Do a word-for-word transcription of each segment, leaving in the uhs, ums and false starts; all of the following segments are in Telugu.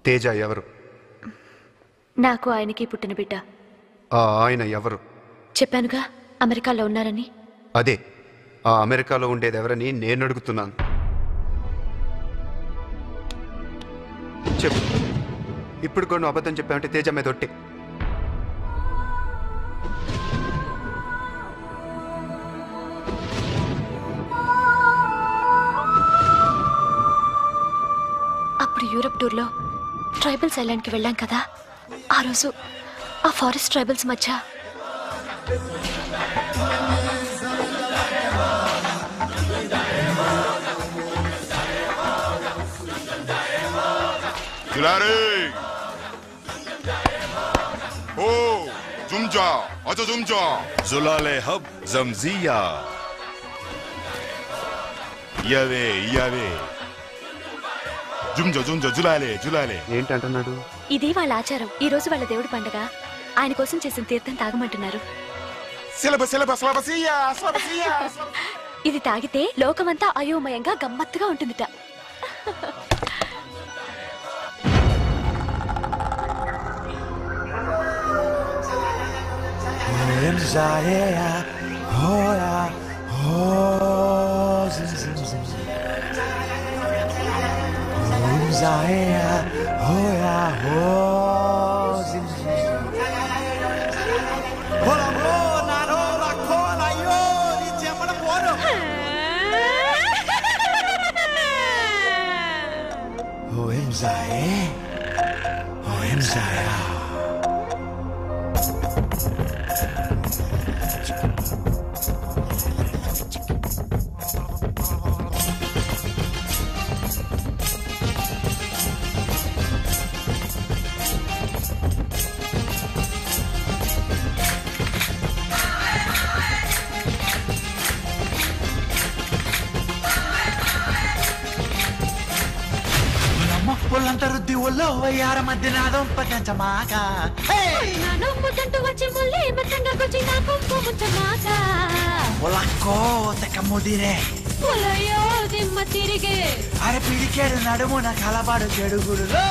తేజ ఎవరు? నాకు ఆయనకి పుట్టిన బిడ్డ. ఆయన ఎవరు? చెప్పానుగా, అమెరికాలో ఉన్నారని. అదే, ఆ అమెరికాలో ఉండేది ఎవరని నేను అడుగుతున్నాను. చెప్పు. ఇప్పుడు కూడా అబద్ధం చెప్పామంటే తేజ మీద ఒట్టే. అప్పుడు యూరప్ టూర్లో ట్రైబల్స్ ఐలాండ్కి వెళ్ళాం కదా, ఆ రోజు ఆ ఫారెస్ట్ ట్రైబల్స్ మధ్య ఏంటంటున్నాడు? ఇది వాళ్ళ ఆచారం. ఈ రోజు వాళ్ళ దేవుడి పండగ, ఆయన కోసం చేసిన తీర్థం తాగమంటున్నారు. ఇది తాగితే లోకమంతా అయోమయంగా గమ్మత్తుగా ఉంటుందిట. ఒళ్ళంతా రుద్ది ఒళ్ళో వయ్యార మధ్య నాదం పదంచమాక ఒలక్కో తెక్క ముదిరే అరే పిడికేడు నడుము నా కలబాడు చెడుగుడులో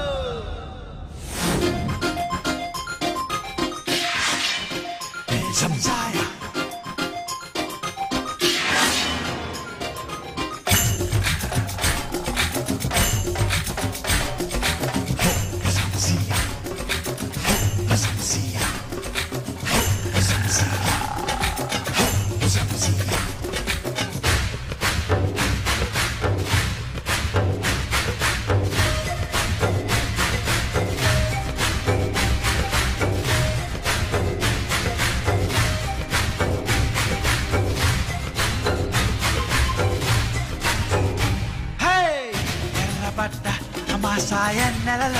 నెలలో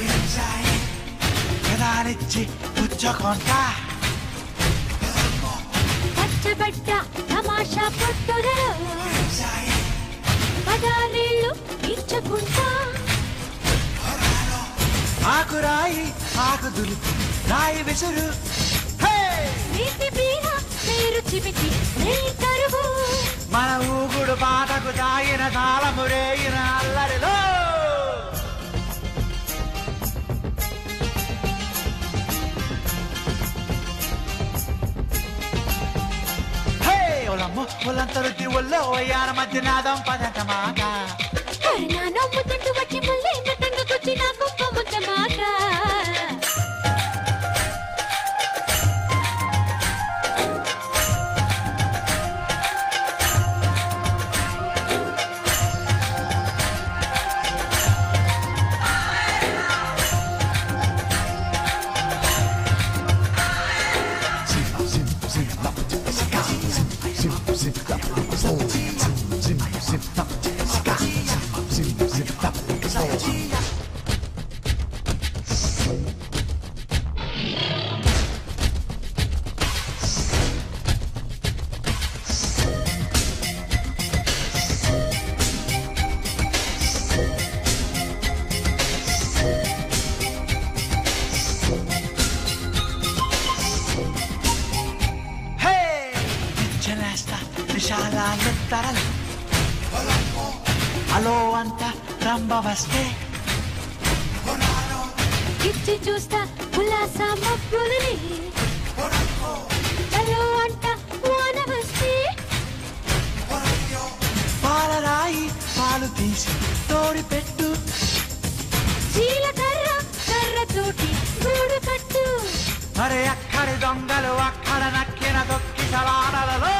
కదానిచ్చి పుచ్చుకొంట పచ్చబడ్డ తమాషా పొట్టులో పదారీళ్ళు ఇచ్చుకుంటా ఆకురాయి ఆకు దులిపి రాయి విసురు నీటి బీర పేరు చిపికి తరువు మన ఊగుడు పాటకు తాగిన తాళము రేగిన అల్లరిలో ఒళ్ళంతా రుద్ది ఒళ్ళో వయ్యార మధ్య నాదం పదంచమాక నొమ్ముతుంటూ వచ్చి మళ్ళీ మతంగకొచ్చి నా కుప్ప ముచ్చమాక అలో అంత రంభ వస్తే నుంచి చూస్తా ఉల్లాస మబ్బులని హలో అంట వాన వస్తే పాలరాయి పాలు తీసి తోడి పెట్టు జీలకర్ర కర్రతోటి గూడు కట్టు అరే అక్కడి దొంగలు అక్కడ నక్కిన దొక్కి సవాడలలో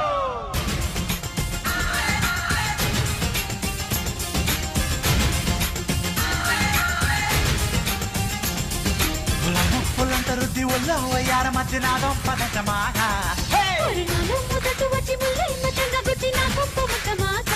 పుల్లంత రుద్ది ఒళ్ళో వయ్యార మధ్య నాదం పదట మాట మొదటి వచ్చి ముళ్ళ మతంగా గుచ్చి నా కొంప ముట్ట మాట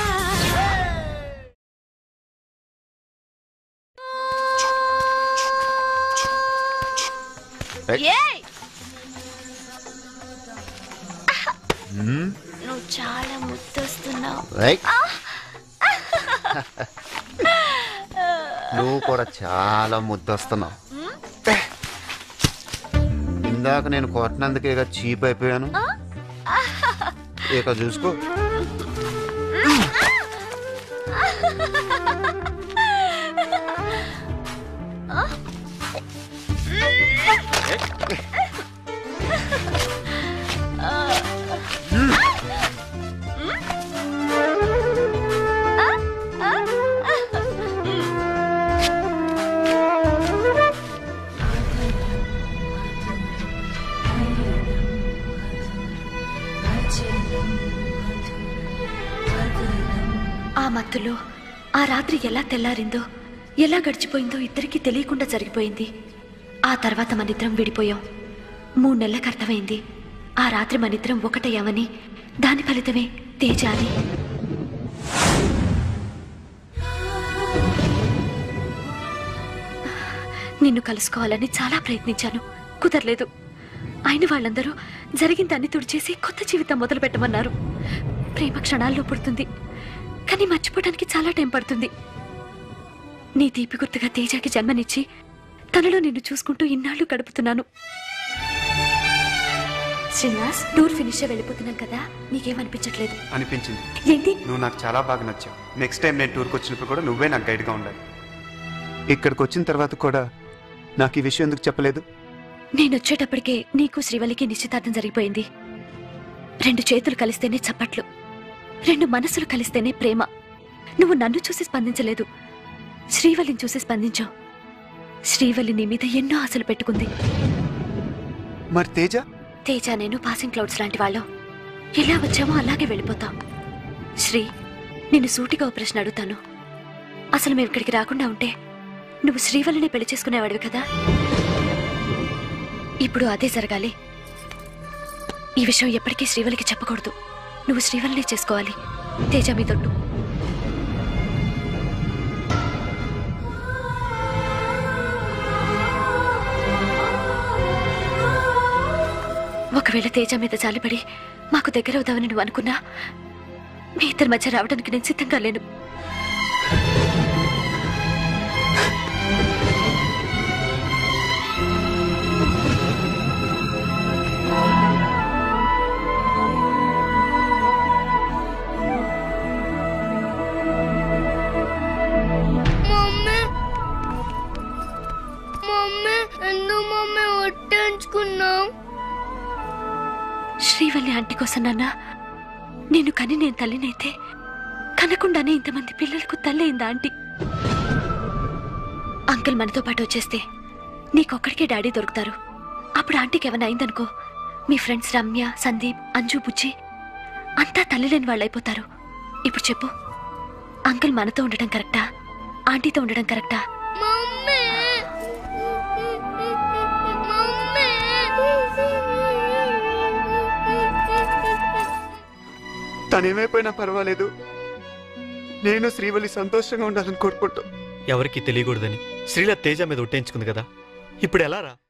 నువ్వు చాలా ముద్దొస్తున్నావు. నువ్వు కూడా చాలా ముద్దొస్తున్నావు. ఇందాక నేను కొట్టినందుకే ఇక చీప్ అయిపోయాను. ఇక చూసుకో. ఆ మత్తులో ఆ రాత్రి ఎలా తెల్లారిందో ఎలా గడిచిపోయిందో ఇద్దరికీ తెలియకుండా జరిగిపోయింది. ఆ తర్వాత మనిద్దరం విడిపోయాం. మూడు నెలలకు అర్థమైంది ఆ రాత్రి మనిద్దరం ఒకటయ్యామని. దాని ఫలితమే తేజ అని. నిన్ను కలుసుకోవాలని చాలా ప్రయత్నించాను, కుదరలేదు. అయిన వాళ్ళందరూ జరిగిందాన్ని తుడిచేసి కొత్త జీవితం మొదలు పెట్టమన్నారు. ప్రేమ క్షణాల్లో పుడుతుంది, కానీ మర్చిపోవడానికి చాలా టైం పడుతుంది. నీ తీపి గుర్తుగా తేజాకి జన్మనిచ్చి తనలో నిన్ను చూసుకుంటూ ఇన్నాళ్ళు గడుపుతున్నాను. శ్రీనివాస్, టూర్ ఫినిష్ వెళ్ళిపోతున్నాం కదా, నీకేమనిపించట్లేదు? అనిపించింది. ఏంటి? నువ్వు నాకు చాలా బాగా నచ్చావు. నెక్స్ట్ టైం నేను టూర్కి వచ్చినప్పుడు కూడా నువ్వే నాకు గైడ్గా ఉండాలి. ఇక్కడికి వచ్చిన తర్వాత కూడా నాకు ఈ విషయం ఎందుకు చెప్పలేదు? నేను వచ్చేటప్పటికే నీకు శ్రీవల్లికి నిశ్చితార్థం జరిగిపోయింది. రెండు చేతులు కలిస్తేనే చప్పట్లు, రెండు మనసులు కలిస్తేనే ప్రేమ. నువ్వు నన్ను చూసి స్పందించలేదు, శ్రీవల్లిని చూసి స్పందించావు. శ్రీవల్లి నీ మీద ఎన్నో ఆశలు పెట్టుకుంది. మరి తేజ? తేజ నేను పాసింగ్ క్లౌడ్స్ లాంటి వాళ్ళం. ఎలా వచ్చామో అలాగే వెళ్ళిపోతాం. శ్రీ, నిన్ను సూటిగా ఓ ప్రశ్న అడుగుతాను. అసలు మేము ఇక్కడికి రాకుండా ఉంటే నువ్వు శ్రీవల్లిని పెళ్లి చేసుకునేవాడివి కదా? ఇప్పుడు అదే జరగాలి. ఈ విషయం ఎప్పటికీ శ్రీవల్లికి చెప్పకూడదు. నువ్వు శ్రీవల్లిని చేసుకోవాలి. తేజ మీదొట్టు. ఒకవేళ తేజ మీద జాలిపడి మాకు దగ్గర అవుతావని నువ్వు అనుకున్నా, మీ ఇద్దరి మధ్య రావడానికి నేను సిద్ధంగా లేను. శ్రీవల్లి ఆంటీ కోసం నాన్న, నేను కని నేను తల్లినైతే కనకుండానే ఇంతమంది పిల్లలకు తల్లి అయిందా ఆంటీ? అంకుల్ మనతో పాటు వచ్చేస్తే నీకొక్కడికే డాడీ దొరుకుతారు. అప్పుడు ఆంటీకి ఏమైనా అయిందనుకో, మీ ఫ్రెండ్స్ రమ్య, సందీప్, అంజు, బుజ్జి అంతా తల్లి లేని వాళ్ళు అయిపోతారు. ఇప్పుడు చెప్పు, అంకుల్ మనతో ఉండడం కరెక్టా, ఆంటీతో ఉండడం కరెక్టా? తనేమైపోయినా పర్వాలేదు, నేను శ్రీవల్లి సంతోషంగా ఉండాలని కోరుకుంటా. ఎవరికి తెలియకూడదని శ్రీల తేజ మీద ఒట్టేయించుకుంది కదా, ఇప్పుడు ఎలా రా?